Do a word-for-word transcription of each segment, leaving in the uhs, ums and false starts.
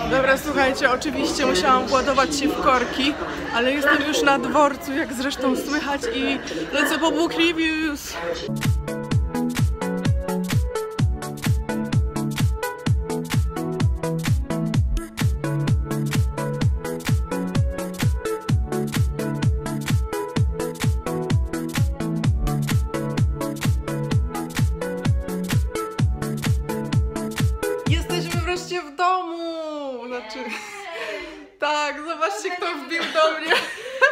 Dobra, słuchajcie, oczywiście musiałam władować się w korki, ale jestem już na dworcu, jak zresztą słychać, i lecę po book reviews. Jesteśmy wreszcie w domu! Znaczy... Tak, zobaczcie, kto wbił do mnie.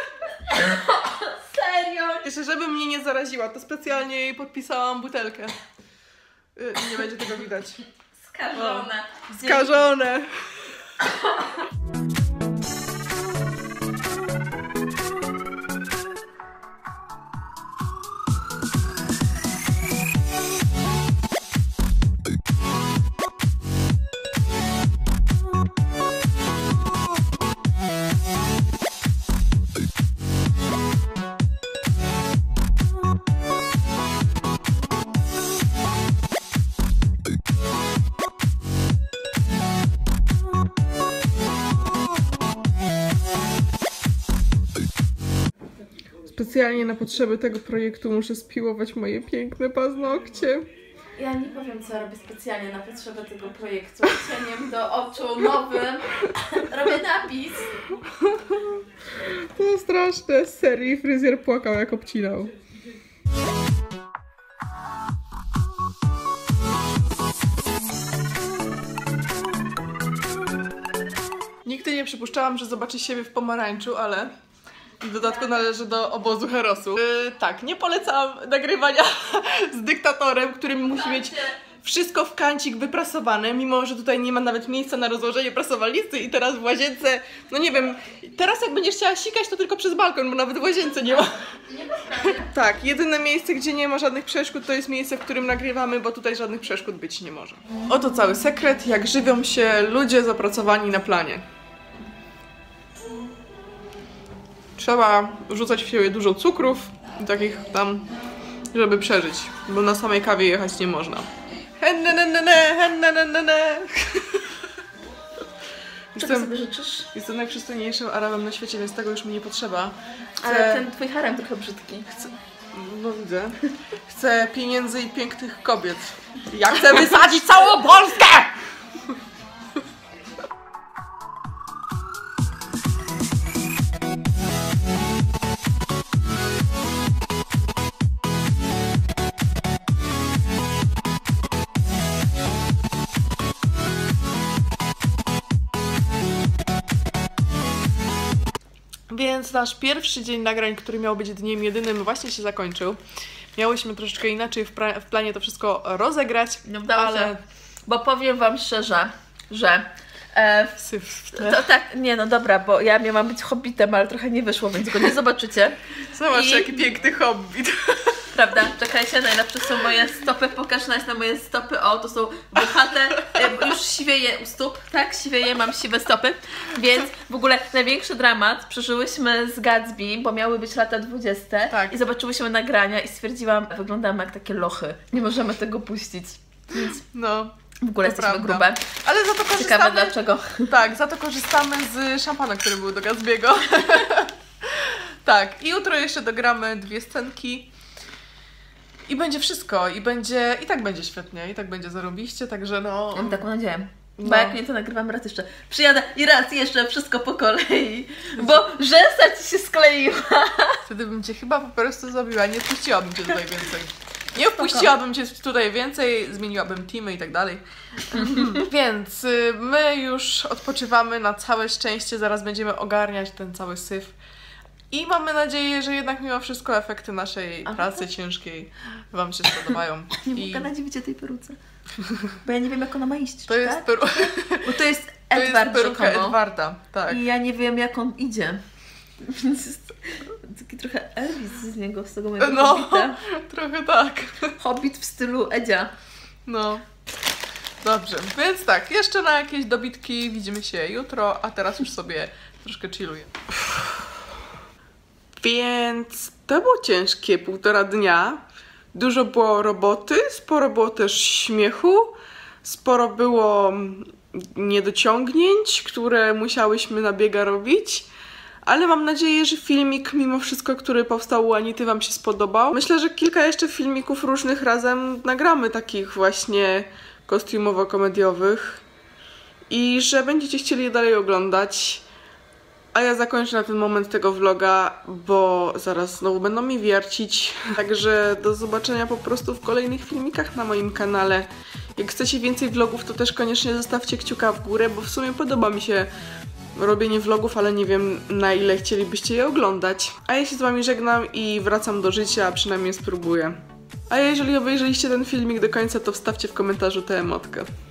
Serio? Jeszcze, żeby mnie nie zaraziła, to specjalnie jej podpisałam butelkę. Yy, nie będzie tego widać. Skażone. O, skażone. Specjalnie na potrzeby tego projektu muszę spiłować moje piękne paznokcie. Ja nie powiem, co robię specjalnie na potrzeby tego projektu. Cieniem do oczu nowym robię napis. To straszne. Z serii fryzjer płakał, jak obcinał. Nigdy nie przypuszczałam, że zobaczy siebie w pomarańczu, ale w dodatku należy do obozu Herosu. Yy, tak, nie polecam nagrywania z dyktatorem, który musi mieć wszystko w kancik wyprasowane, mimo że tutaj nie ma nawet miejsca na rozłożenie prasowalnicy i teraz w łazience, no nie wiem, teraz jak będziesz chciała sikać, to tylko przez balkon, bo nawet w łazience nie ma. Tak, jedyne miejsce, gdzie nie ma żadnych przeszkód, to jest miejsce, w którym nagrywamy, bo tutaj żadnych przeszkód być nie może. Oto cały sekret, jak żywią się ludzie zapracowani na planie. Trzeba rzucać w siebie dużo cukrów i takich tam, żeby przeżyć, bo na samej kawie jechać nie można. Czego sobie życzysz? Jestem najprzystojniejszym Arabem na świecie, więc tego już mi nie potrzeba. Chcę... Ale ten twój harem trochę brzydki. Chcę... No widzę. Chcę pieniędzy i pięknych kobiet. Ja chcę wysadzić całą Polskę! Więc nasz pierwszy dzień nagrań, który miał być dniem jedynym, właśnie się zakończył. Miałyśmy troszeczkę inaczej w, w planie to wszystko rozegrać, No udało ale... się. Bo powiem wam szczerze, że... E, Syf w tle. to tak, nie no dobra, bo ja miałam być hobbitem, ale trochę nie wyszło, więc go nie zobaczycie. Zobacz, I... jaki piękny hobbit. Prawda? Czekajcie, najlepsze są moje stopy. Pokaż nas na moje stopy. O, to są włochate. Już siwieje u stóp. Tak, siwieje, mam siwe stopy. Więc w ogóle największy dramat przeżyłyśmy z Gatsby, bo miały być lata dwudzieste. Tak. I zobaczyłyśmy nagrania i stwierdziłam, wyglądamy jak takie lochy. Nie możemy tego puścić. Więc No. w ogóle To jesteśmy prawda. grube. Ale za to korzystamy... Ciekawe dlaczego. Tak, za to korzystamy z szampana, który był do Gatsby'ego. Tak, i jutro jeszcze dogramy dwie scenki. I będzie wszystko, i będzie, i tak będzie świetnie, i tak będzie zarobiście, także no... Mam taką nadzieję. No. Bo jak nie, to nagrywam raz jeszcze. Przyjadę i raz jeszcze wszystko po kolei. Bo rzęsa ci się skleiła. Wtedy bym cię chyba po prostu zabiła, nie wpuściłabym cię tutaj więcej. Nie wpuściłabym cię tutaj więcej, zmieniłabym teamy i tak dalej. Więc y, my już odpoczywamy na całe szczęście, zaraz będziemy ogarniać ten cały syf. I mamy nadzieję, że jednak mimo wszystko efekty naszej Aha. pracy ciężkiej wam się spodobają. Nie I... mogę nadziwić tej peruce. Bo ja nie wiem, jak ona ma iść. To jest, tak? peru... Bo to jest to jest Edward peruka rzekomo. Edwarda, tak. I ja nie wiem, jak on idzie. Więc jest taki trochę Elvis z niego, z tego mojego No, hobbita. trochę tak. Hobbit w stylu Edzia. No. Dobrze, więc tak, jeszcze na jakieś dobitki widzimy się jutro, a teraz już sobie troszkę chilluję. Więc to było ciężkie półtora dnia. Dużo było roboty, sporo było też śmiechu, sporo było niedociągnięć, które musiałyśmy na biega robić. Ale mam nadzieję, że filmik, mimo wszystko, który powstał u Anity, wam się spodobał. Myślę, że kilka jeszcze filmików różnych razem nagramy, takich właśnie kostiumowo-komediowych. I że będziecie chcieli je dalej oglądać. A ja zakończę na ten moment tego vloga, bo zaraz znowu będą mi wiercić. Także do zobaczenia po prostu w kolejnych filmikach na moim kanale. Jak chcecie więcej vlogów, to też koniecznie zostawcie kciuka w górę, bo w sumie podoba mi się robienie vlogów, ale nie wiem, na ile chcielibyście je oglądać. A ja się z wami żegnam i wracam do życia, a przynajmniej spróbuję. A jeżeli obejrzeliście ten filmik do końca, to wstawcie w komentarzu tę emotkę.